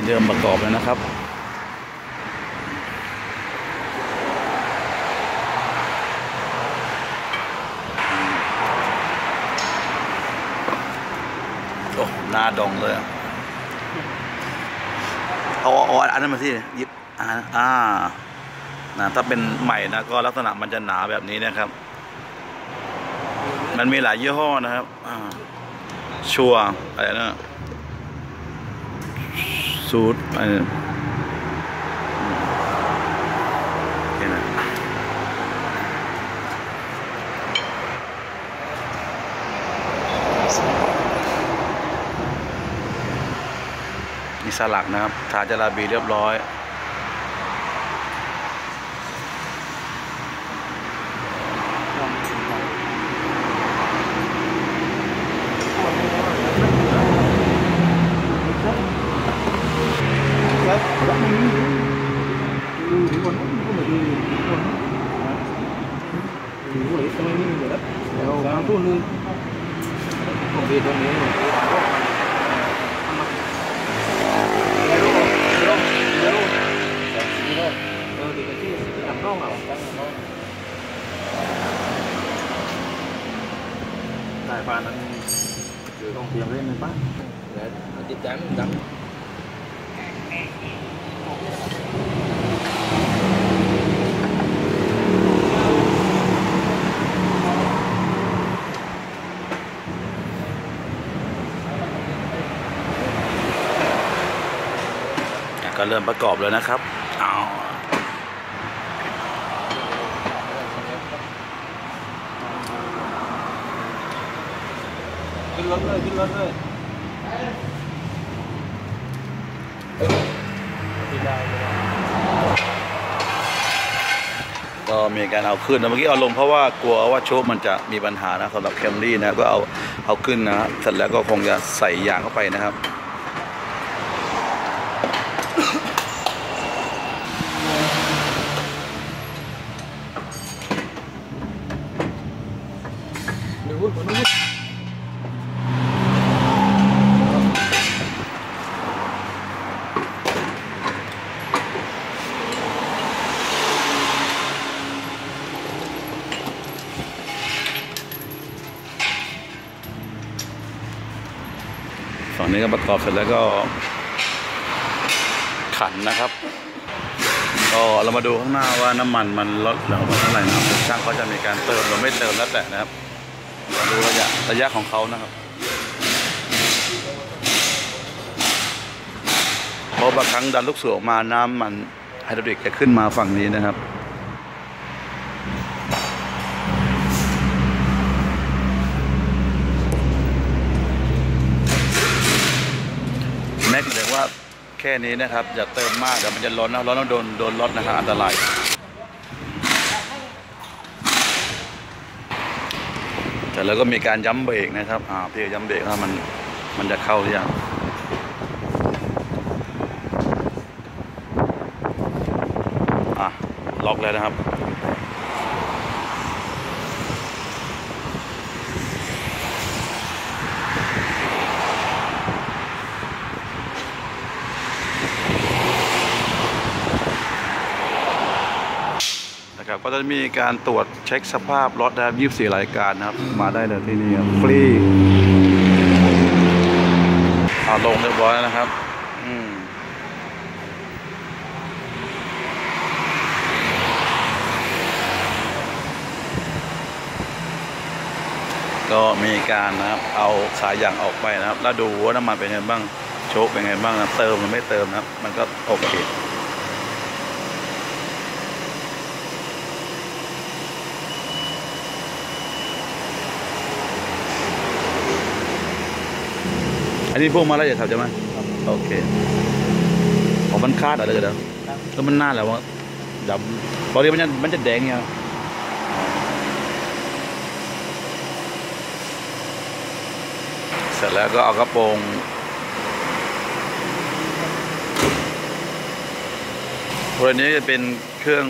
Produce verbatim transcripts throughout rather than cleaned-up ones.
เริ่มประกอบแล้วนะครับโอ้หน้าดองเลยเอาเอาอันนั้นมาที่หยิบอ่าอ่านะถ้าเป็นใหม่นะก็ลักษณะมันจะหนาแบบนี้นะครับมันมีหลายยี่ห้อนะครับชัวอะไรนะสูตรอะไรมีสลักนะครับทาจาราบีเรียบร้อย tuh nih mobil dong ini tài pha anh chưa con tiền lên này bác để chích chắn chắn ก็เริ่มประกอบแล้วนะครับเอาขึ้นรถเลยขึ้นรถเลยก็มีการเอาขึ้นนะเมื่อกี้เอาลงเพราะว่ากลัวว่าโชคมันจะมีปัญหานะสำหรับแคมรี่นะก็เอาเอาขึ้นนะเสร็จแล้วก็คงจะใส่ยางเข้าไปนะครับฝั่งนี้ก็ประกอบเสร็จแล้วก็ขันนะครับก็เรามาดูข้างหน้าว่าน้ำมันมันลดเหลือเท่าไหร่นะครับช่างเขาจะมีการเติมหรือไม่เติมแล้วแต่นะครับมาดูระยะระยะของเขานะครับเพราะบางครั้งดันลูกสูบออกมาน้ำมันไฮดรอลิกจะขึ้นมาฝั่งนี้นะครับแม็กเรียกว่าแค่นี้นะครับอย่าเติมมากเดี๋ยวมันจะร้อนนะร้อนแล้วโดนโดนรถนะครับอันตรายแต่แล้วก็มีการย้ำเบรกนะครับอ่าพี่ย้ำเบรกว่ามันมันจะเข้าหรือยังอ่ะล็อกแล้วนะครับนะครับก็จะมีการตรวจเช็คสภาพรถนะครับยี่สิบสี่รายการนะครับมาได้เลยที่นี่ฟรีเอาลงเรียบร้อยแล้วนะครับอืมก็มีการนะครับเอาสายยางออกไปนะครับแล้วดูว่าน้ำมันเป็นไงบ้างโชคเป็นไงบ้างนะเติมหรือไม่เติมนะครับมันก็โอเคอันนี้พวกมาแล้วจะทำใช่ไหมโอเคของมันคาดอะไรกันเด้อแล้วมันน่าแล้วว่าดำตอนนี้มันจะมันจะแดงเนี่ยเสร็จแล้วก็เอากระโปรงตัวนี้จะเป็นเครื่อง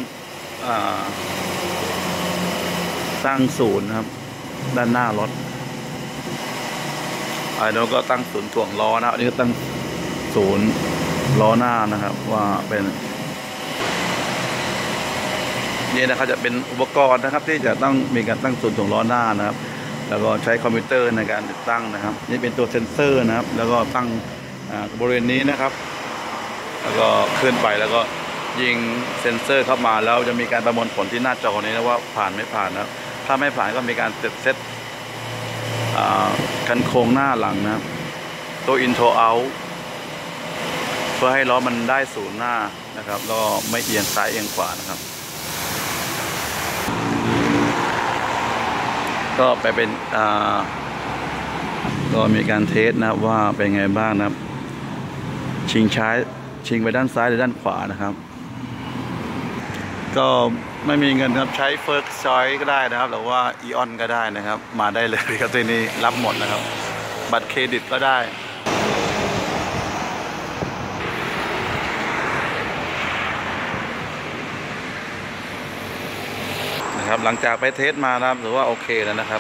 ตั้งศูนย์นะครับด้านหน้ารถอันนี้ก็ตั้งศูนย์ถ่วงล้อนะอันนี้ก็ตั้งศูนย์ล้อหน้านะครับว่าเป็นนี่นะครับจะเป็นอุปกรณ์นะครับที่จะต้องมีการตั้งศูนย์ถ่วงล้อหน้านะครับแล้วก็ใช้คอมพิวเตอร์ในการติดตั้งนะครับนี่เป็นตัวเซ็นเซอร์นะครับแล้วก็ตั้งบริเวณนี้นะครับแล้วก็ขึ้นไปแล้วก็ยิงเซ็นเซอร์เข้ามาแล้วจะมีการประมวลผลที่หน้าจอนี้นะว่าผ่านไม่ผ่านนะครับถ้าไม่ผ่านก็มีการเซตเซตกันโครงหน้าหลังนะครับตัวอินโทรเอาเพื่อให้ล้อมันได้ศูนย์หน้านะครับแล้วก็ไม่เอียงซ้ายเอียงขวานะครับก็ไปเป็นอ่าก็มีการเทสนะครับว่าเป็นไงบ้างนะครับชิงช้าชิงไปด้านซ้ายหรือด้านขวานะครับก็ไม่มีเงินครับใช้เฟิร์สชอยก็ได้นะครับหรือว่าอีออนก็ได้นะครับมาได้เลยครับที่นี่รับหมดนะครับบัตรเครดิตก็ได้นะครับหลังจากไปเทสมานะครับถือว่าโอเคแล้วนะครับ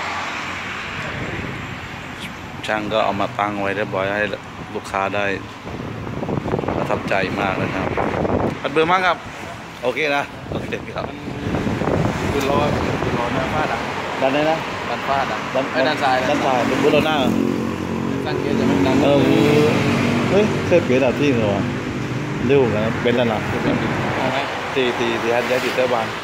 ช่างก็เอามาตั้งไว้เรียบร้อยให้ลูกค้าได้ประทับใจมากนะครับอัดเบื่อมากครับโอเคนะโอเคครับคือล้อคือล้อหน้าฟาดอ่ะด้านไหนนะด้านฟาดอ่ะด้านไอ้ด้านซ้ายด้านซ้ายเป็นบุโรหน้าตั้งเกียร์จะไม่ดังเออเฮ้ยเคยเปลี่ยนอะไรที่เหรอเร็วนะเป็นแล้วนะตีตีตีฮัทยัดติดเตอร์บาน